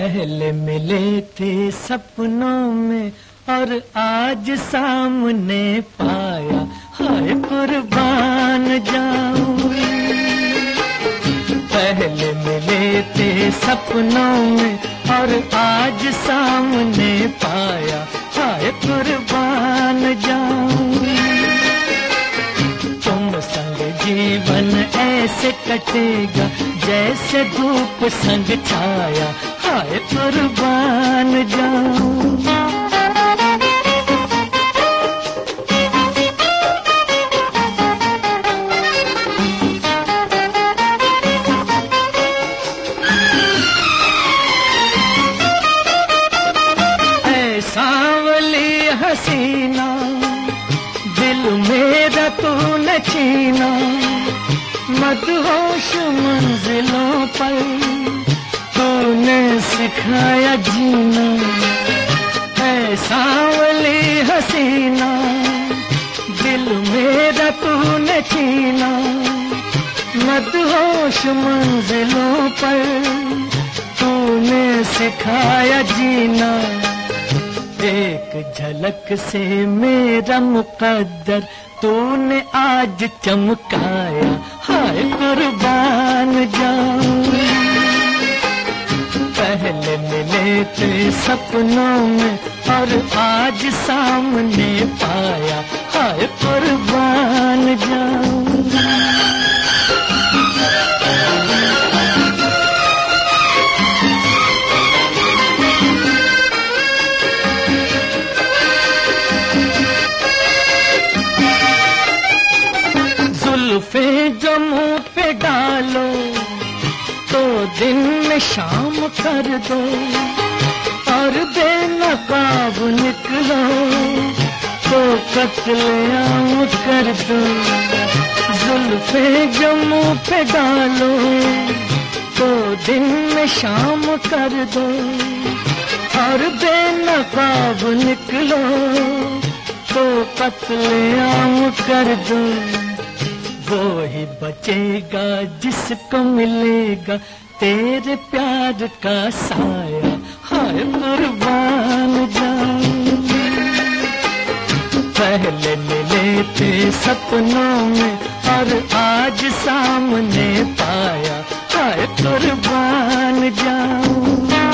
पहले मिले थे सपनों में और आज सामने पाया, हाय कुर्बान जाऊं। पहले मिले थे सपनों में और आज सामने पाया, हाय कुर्बान जाऊं। तुम संग जीवन ऐसे कटेगा जैसे धूप संग छाया, हाय कुर्बान जाऊं। सांवली हसीना दिल मेरा तूने छीना, मदहोश मंजिलों पर तूने सिखाया जीना। ऐ सांवली हसीना दिल मेरा तूने छीना, मदहोश मंजिलों पर तूने सिखाया जीना। एक झलक से मेरा मुकद्दर तूने आज चमकाया, हाय कुर्बान जाऊं। पहले मिले थे सपनों में और आज सामने पाया, हाय कुर्बान जाऊं। जुल्फे जो मुंह पे डालो तो दिन में शाम कर दो, और बेनकाब निकलो तो कत्लेआम कर दो। जुल्फे जो मुंह पे डालो तो दिन में शाम कर दो, और बेनकाब निकलो तो कत्लेआम कर दो। वो ही बचेगा जिसको मिलेगा तेरे प्यार का साया, हाय कुर्बान जाऊं। पहले मिले थे सपनों में और आज सामने पाया, हाय कुर्बान जाऊं।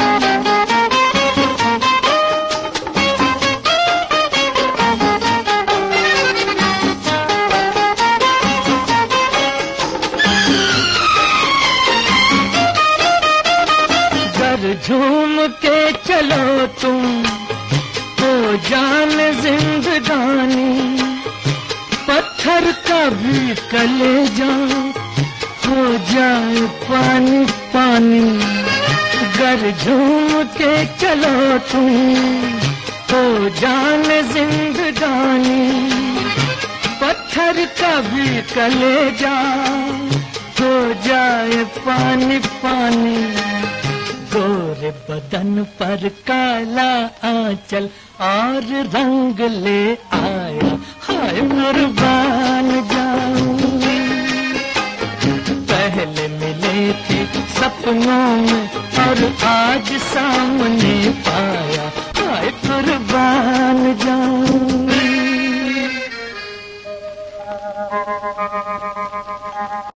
झूम के चलो तुम हो जान जिंदगानी, पत्थर का भी कलेजा हो जाए पानी पानी। गर झूम के चलो तुम हो जान जिंदगानी, पत्थर का भी कलेजा हो जाए पानी पानी। गोरे बदन पर काला आंचल और रंग ले आया, हाय कुर्बान जाऊं। पहले मिले थे सपनों में और आज सामने पाया, हाय कुर्बान जाऊं।